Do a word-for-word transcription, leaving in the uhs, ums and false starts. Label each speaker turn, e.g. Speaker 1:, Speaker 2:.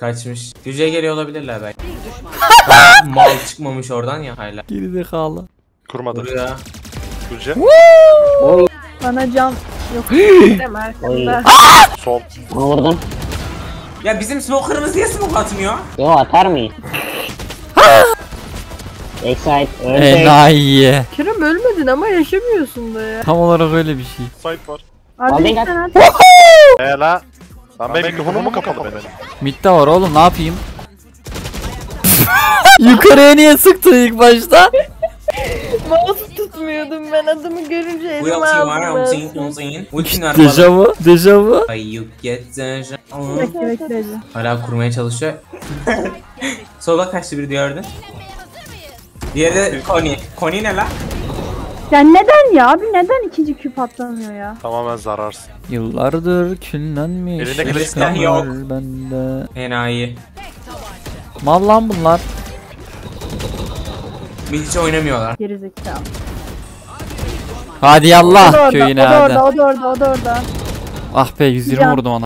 Speaker 1: Kaçmış. Yüce geliyor olabilirler belki. Mal çıkmamış oradan ya hala.
Speaker 2: Gerizekalı.
Speaker 3: Kurmadı.
Speaker 1: Buraya.
Speaker 3: Gülce.
Speaker 4: Bana cam yok. Dem arkamda.
Speaker 3: Sol.
Speaker 5: Bunu vurdum.
Speaker 1: Ya bizim smoker'ımız niye smoke atmıyor?
Speaker 5: Yo atar mıyım? Backside öldü.
Speaker 2: Enayi.
Speaker 4: Kerem ölmedin ama yaşamıyorsun da ya.
Speaker 2: Tam olarak öyle bir şey.
Speaker 3: Site var.
Speaker 4: Hadi
Speaker 5: Aldın
Speaker 4: sen
Speaker 5: gel.
Speaker 4: at.
Speaker 3: Eee la. Lan benim mikrofonum mu kapalı benim?
Speaker 2: Mid'de var oğlum, ne yapayım? Yukarıya niye sıktın ilk başta?
Speaker 4: Mouse tutmuyordum ben adamı görünce
Speaker 1: Bu
Speaker 4: elime
Speaker 1: yapıyı var ya
Speaker 4: aldım.
Speaker 1: uzayın uzayın. Ultin var bana.
Speaker 2: Dejavu, dejavu.
Speaker 1: Ay you get deja.
Speaker 4: Bekle bekle bekle.
Speaker 1: Hala kurmaya çalışıyor. Sola kaçtı biri gördün. Diğeri de Connie. Connie ne la?
Speaker 4: Ya neden ya abi neden ikinci küp atlamıyor ya?
Speaker 3: Tamamen zararsın.
Speaker 2: Yıllardır küllenmiş.
Speaker 3: Elinde kılıç
Speaker 2: aşklar
Speaker 1: yok.
Speaker 2: Bende.
Speaker 1: Enayi.
Speaker 2: Mal lan bunlar.
Speaker 1: Biz hiç oynamıyorlar.
Speaker 4: Gerizekalı.
Speaker 2: Hadi
Speaker 4: O da
Speaker 2: yallah
Speaker 4: orada,
Speaker 2: köyüne
Speaker 4: o da
Speaker 2: hadi.
Speaker 4: orada, o da orada, o da orada.
Speaker 2: Ah be yüz yirmi
Speaker 4: Can.
Speaker 2: vurdum ona.